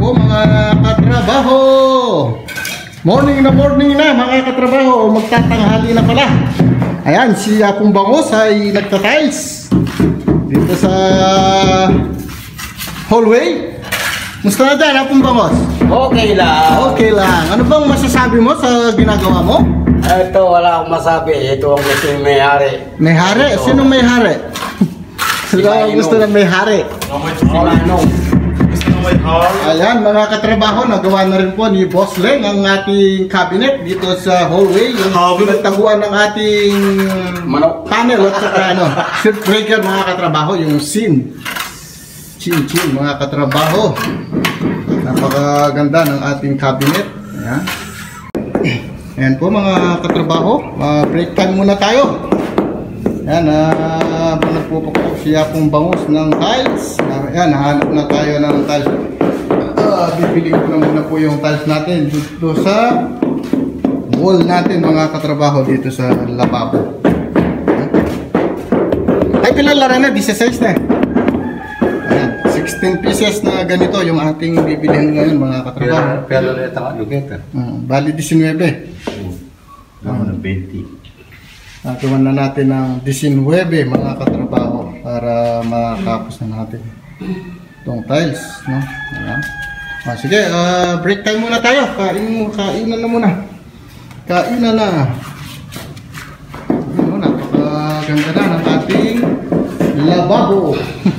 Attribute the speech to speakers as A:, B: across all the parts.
A: po mga katrabaho. Morning na mga katrabaho. Magtatanghali na pala. Ayan, si Apong Bangos ay nagtatiles dito sa hallway. Musta na dyan, Apong Bangos?
B: Okay lang.
A: Okay lang. Ano bang masasabi mo sa ginagawa mo?
B: Ito, wala akong masabi. Ito ang gusto yung may-hari.
A: May-hari? Sinong may-hari? Sino ang gusto ng may-hari?
B: Si Manong.
A: Ayan mga katrabaho, nagawa na rin po ni Boss Leng ang ating cabinet dito sa hallway. Yung pinagtaguan ng ating panel at saka circuit breaker mga katrabaho, yung chin mga katrabaho. Napakaganda ng ating cabinet. Ayan. Ayan po mga katrabaho, break time muna tayo. Ayan, nagpupukpok siya pong bangus ng tiles. Ayan, nahanap na tayo ng tiles. Bibili ko na muna po yung tiles natin dito sa wall natin mga katrabaho dito sa lababo. Ay, pinalala na, 16 na. Ayan, 16 pieces na ganito yung ating bibilihan ngayon mga katrabaho.
C: Pero ulit ang alugeta.
A: Bali 19.
C: Naman ng 20.
A: Nagawan na natin ng 19 mga katrabaho para makapos na natin itong tiles, no? Ayan. Sige, break time muna tayo. Kainan na muna. Kainan na. Ayan, napakaganda na ng ating lababo.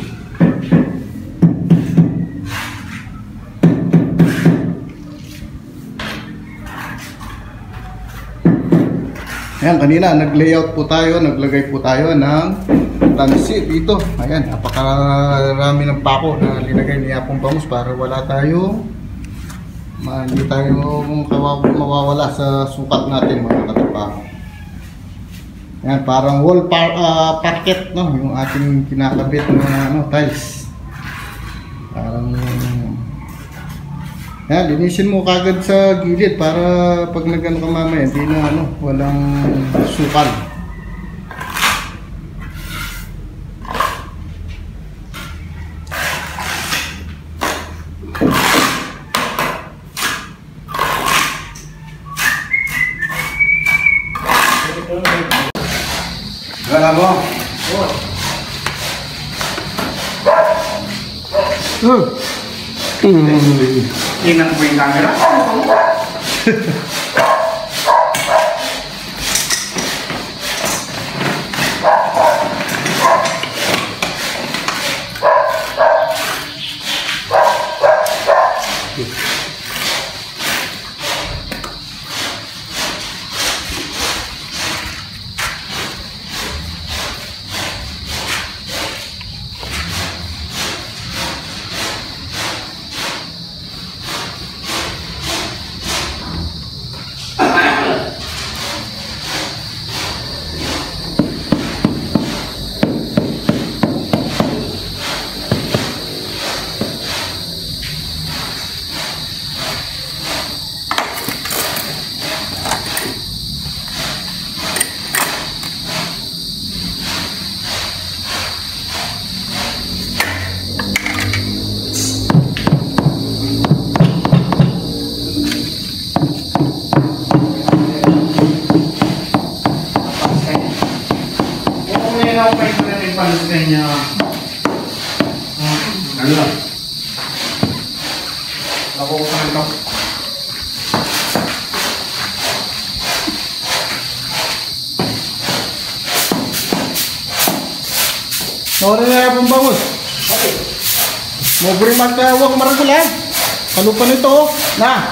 A: Ayan, kanina nag-layout po tayo, naglagay po tayo ng tansi dito. Ayan, napakarami ng pako na linagay ni Apong Bangus para wala tayo, hindi tayo mawawala sa sukat natin mga katrabaho. Ayan, parang wall parquet, no? Yung ating kinakabit na tiles. Parang yan, linisin mo kagad sa gilid para pag nagano ka mamaya, hindi na walang sukal.
C: Wala mo? Ingat mo yung camera? Kanya ano ako ko ito
A: Sorry na Apong Bangus. Mo berimat ka wag maragulan. Kalupan ito na.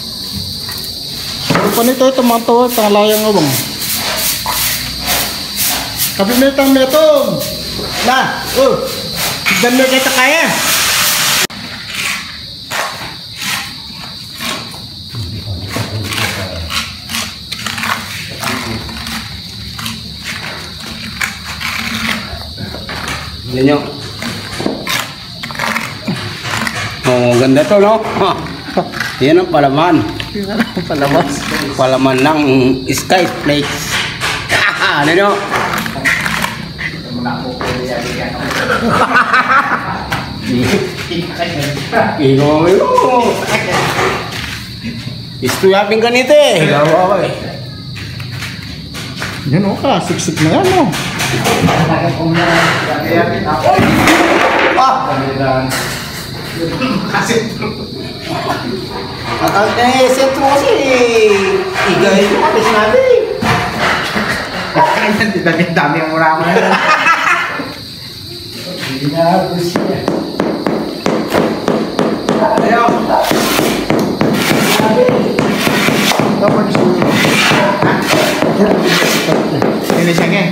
A: Kalupan ito tomato talayang ngobong. Kabimetang metong. Nah, dan kita kaya.
B: Yan yun. Oh, ganda to, no? Yan ang palaman. Palaman ng Sky Flakes. Ano nyo? Ikaw mo. Isto yapin ganito eh. Gawa eh.
A: Yan o ka, siksik na yan o.
B: Ang sentro kasi igay mo kasi sinabi.
C: Dami ang mura mo na. Ayaw.
A: Dapat gusto mo.
C: Ini siya nga.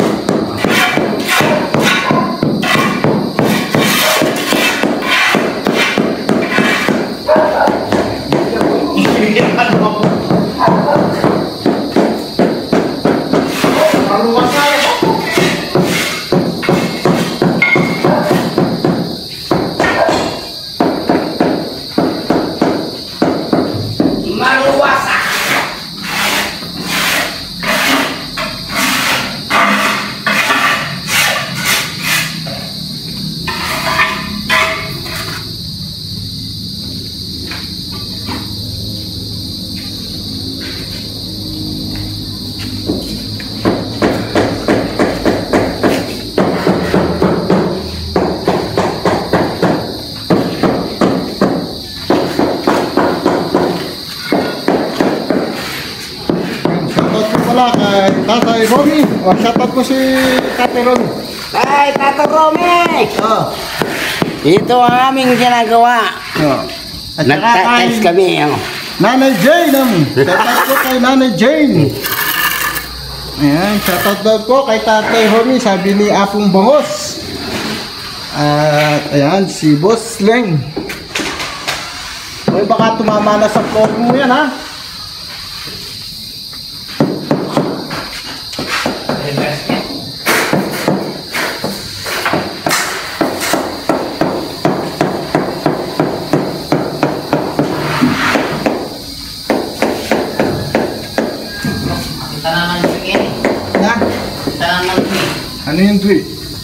A: Kay Tatay Romy. O, shoutout ko si Tatay Romy.
B: Ay, Tato Romy!
A: Oh.
B: Ito ang aming ginagawa.
A: Oh. At saka
B: Nagtatext
A: kay
B: kami.
A: Nanay Jane. Shoutout ko kay Nanay Jane. Ayan, shoutout daw ko kay Tatay Romy. Sabi ni Apong Bangos. At ayan, si Boss Leng. Uy, baka tumama na sa floor mo yan, ha?
D: Kita naman sige.
A: Na?
D: Kita naman sige.
A: Ano yung tweet?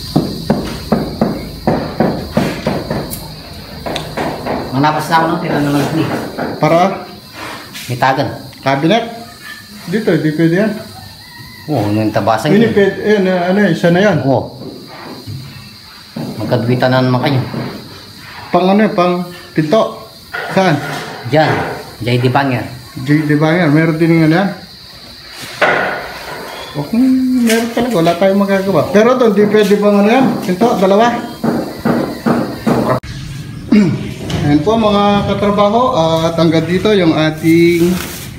D: Manapas na ako nung tira naman sige.
A: Para
D: Hitagan.
A: cabinet? Dito, di pwede yan.
D: Oo, yung tabasan
A: Hindi
D: yun.
A: pwede, ano isa na yan.
D: Oo. Magkadwita na naman kayo.
A: Pang ano yun, pang pinto. Saan?
D: Diyan. J.D. Banger.
A: Di ba yan? Meron din nga yan. Okay, meron talaga. Wala tayong magagawa. Pero doon, di pwede bang ano yan? Pinto, dalawa. Ayan po mga katrabaho. At hanggang dito yung ating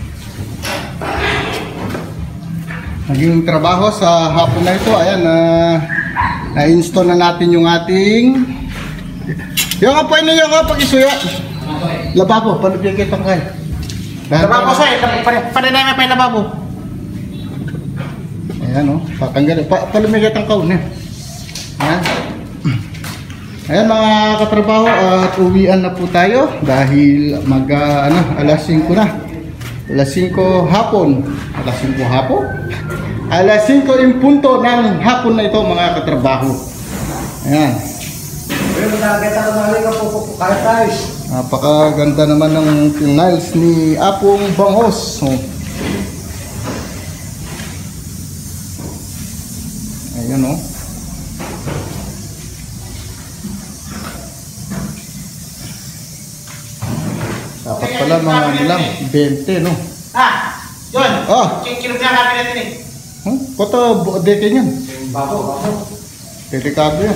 A: naging trabaho sa hapon na ito. Ayan, na-install na natin yung ating yung apoy na yung pag-isuya. Lababo, palubyan kita kayo.
C: Lababo sa'yo. Paninay may lababo.
A: Ayan o, patanggalin. Palumigat ang kaun. Ayan. Ayan mga katrabaho, at uwian na po tayo dahil alas 5 na. Alas 5 hapon. Alas 5 hapon? Alas 5 in punto ng hapon na ito mga katrabaho. Ayan. Napakaganda naman ng nails ni Apong Bangos. Ayan o. Dapat pala mga nilang 20 no.
C: Yun.
A: Ah,
C: Kinupya natin natin eh.
A: koto deke niyan.
C: Babo.
A: Delikado yan.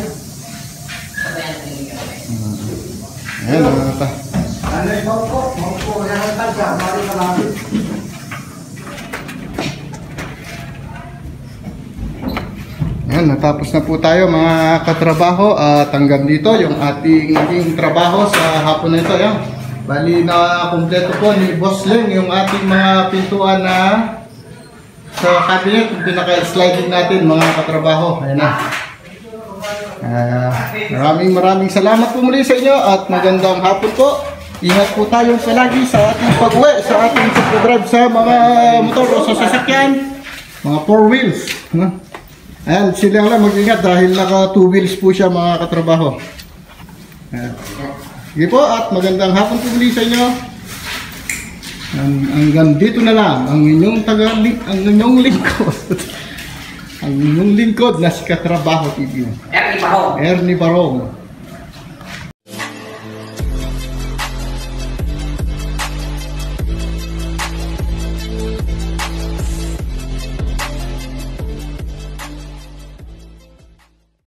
A: Ayan, ta.
C: Ano yung maupo? Yan ang tagsa. Mari ka lang.
A: Ayan, natapos na po tayo mga katrabaho at hanggang dito yung ating naging trabaho sa hapon na ito. Ayan. Bali na kumpleto po ni Boss Leng yung ating mga pintuan na sa cabinet, yung pinaka-sliding natin mga katrabaho. Ayan na. Maraming salamat po muli sa inyo at magandang hapon po. Ingat po tayong palagi sa ating pag-uwi, sa ating pag-drive sa mga motor o sa sasakyan, mga 4 wheels. Ayan, sila lang mag-ingat dahil naka 2 wheels po siya mga katrabaho. Ayan. Sige po, at magandang hapon po muli sa inyo. Hanggang dito na lang ang inyong ang inyong lingkod. Ang inyong lingkod na si Katrabaho TV.
D: Ernie Barong.
A: Ernie Barong.